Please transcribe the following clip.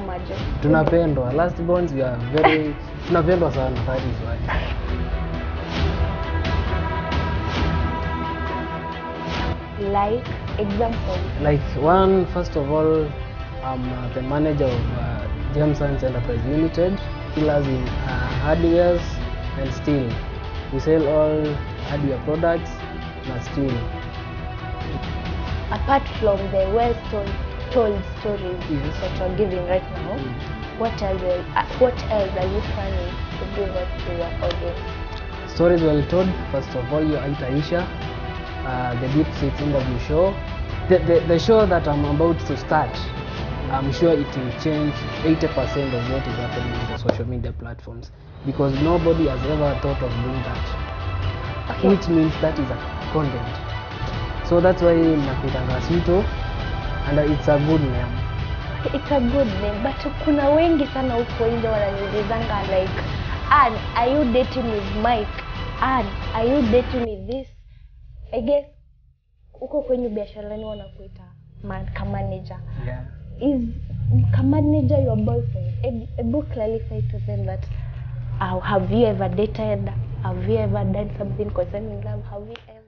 aje? Tunapendwa. Last bonds we are very tunapendwa sana, that is why. Like example. Like one, first of all, I'm the manager of Jameson's Enterprise Limited, dealers in hardwares and steel. We sell all hardware products and steel. Apart from the well-told stories that you're giving right now, what else are you planning to give us to your audience? Stories well told. First of all, you Aisha, the Deep Six interview show. The show that I'm about to start, I'm sure it will change 80% of what is happening in the social media platforms, because nobody has ever thought of doing that. Okay. Which means that is a content. So that's why nakuita Aswittoo, and it's a good name. It's a good name, but kuna wengi sana huko nje wananiulizanga like, Ann, are you dating with Mike? Ann, are you dating with this? I guess huko kwenye biasharani wanakuita manager. Yeah. Is manager your boyfriend? A book clarify to them that have you ever dated? Have you ever done something concerning love? Have you ever